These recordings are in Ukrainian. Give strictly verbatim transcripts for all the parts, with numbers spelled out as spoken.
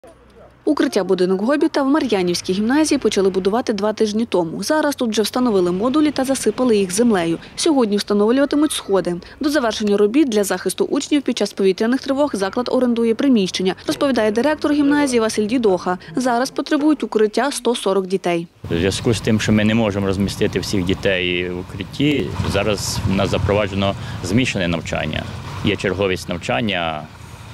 Укриття «Будинок Гобіта» в Мар'янівській гімназії почали будувати два тижні тому. Зараз тут вже встановили модулі та засипали їх землею. Сьогодні встановлюватимуть сходи. До завершення робіт для захисту учнів під час повітряних тривог заклад орендує приміщення, розповідає директор гімназії Василь Дідоха. Зараз потребують укриття сто сорок дітей. У зв'язку з тим, що ми не можемо розмістити всіх дітей в укритті, зараз в нас запроваджено змішане навчання. Є черговість навчання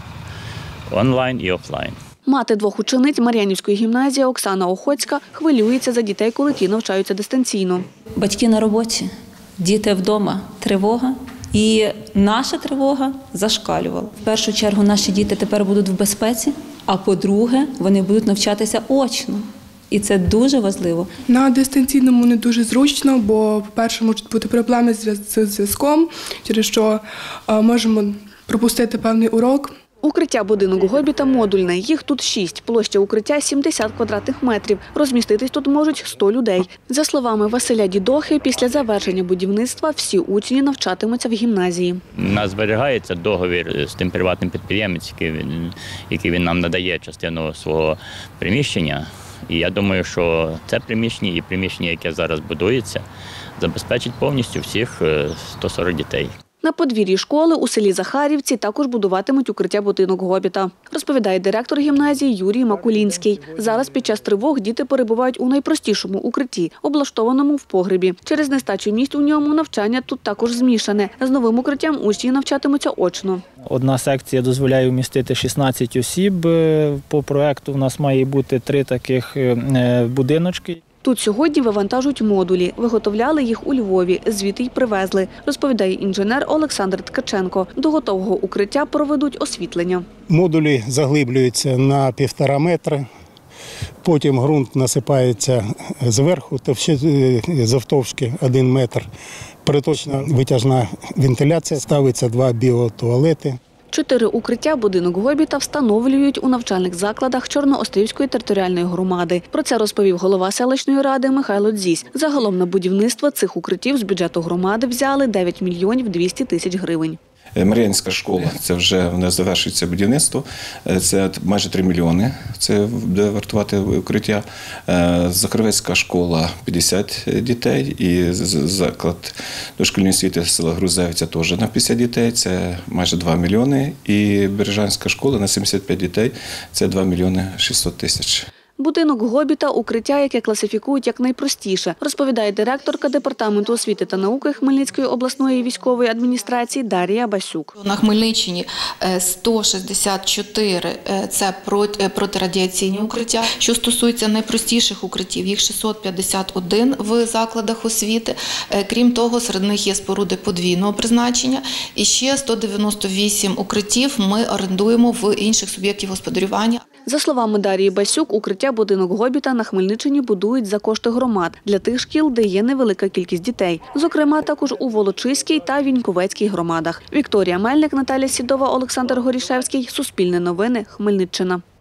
онлайн і офлайн. Мати двох учениць Мар'янівської гімназії Оксана Охоцька хвилюється за дітей, коли ті навчаються дистанційно. Батьки на роботі, діти вдома, тривога. І наша тривога зашкалювала. В першу чергу наші діти тепер будуть в безпеці, а по-друге, вони будуть навчатися очно. І це дуже важливо. На дистанційному не дуже зручно, бо, по-перше, можуть бути проблеми з зв'язком, через що можемо пропустити певний урок. Укриття «Будинок Гобіта» модульне. Їх тут шість. Площа укриття – сімдесят квадратних метрів. Розміститись тут можуть сто людей. За словами Василя Дідохи, після завершення будівництва всі учні навчатимуться в гімназії. У нас зберігається договір з тим приватним підприємцем, який він, який він нам надає частину свого приміщення. І я думаю, що це приміщення і приміщення, яке зараз будується, забезпечить повністю всіх сто сорок дітей. На подвір'ї школи у селі Захарівці також будуватимуть укриття «Будинок Гобіта», розповідає директор гімназії Юрій Макулінський. Зараз під час тривог діти перебувають у найпростішому укритті, облаштованому в погребі. Через нестачу місць у ньому навчання тут також змішане. З новим укриттям учні навчатимуться очно. Одна секція дозволяє вмістити шістнадцять осіб. По проекту в нас має бути три таких будиночки. Тут сьогодні вивантажують модулі. Виготовляли їх у Львові, звідти й привезли, розповідає інженер Олександр Ткаченко. До готового укриття проведуть освітлення. Модулі заглиблюються на півтора метри, потім ґрунт насипається зверху, завтовшки один метр. Приточна витяжна вентиляція, ставиться два біотуалети. Чотири укриття «Будинок Гобіта» встановлюють у навчальних закладах Чорноострівської територіальної громади. Про це розповів голова селищної ради Михайло Дзісь. Загалом на будівництво цих укриттів з бюджету громади взяли дев'ять мільйонів двісті тисяч гривень. Мар'янівська школа, це вже в нас завершується будівництво, це майже три мільйони, це буде вартувати укриття. Закарветська школа – п'ятдесят дітей і заклад дошкільної освіти села Грузевиця теж на п'ятдесят дітей, це майже два мільйони. І Бережанська школа на сімдесят п'ять дітей, це два мільйони шістсот тисяч. «Будинок Гобіта» – укриття, яке класифікують як найпростіше, розповідає директорка Департаменту освіти та науки Хмельницької обласної військової адміністрації Дар'я Басюк. На Хмельниччині сто шістдесят чотири – це протирадіаційні укриття. Що стосується найпростіших укриттів, їх шістсот п'ятдесят один в закладах освіти. Крім того, серед них є споруди подвійного призначення. І ще сто дев'яносто вісім укриттів ми орендуємо в інших суб'єктів господарювання. За словами Дар'ї Басюк, укриття «Будинок Гобіта» на Хмельниччині будують за кошти громад для тих шкіл, де є невелика кількість дітей. Зокрема, також у Волочиській та Віньковецькій громадах. Вікторія Мельник, Наталія Сідова, Олександр Горішевський. Суспільне новини. Хмельниччина.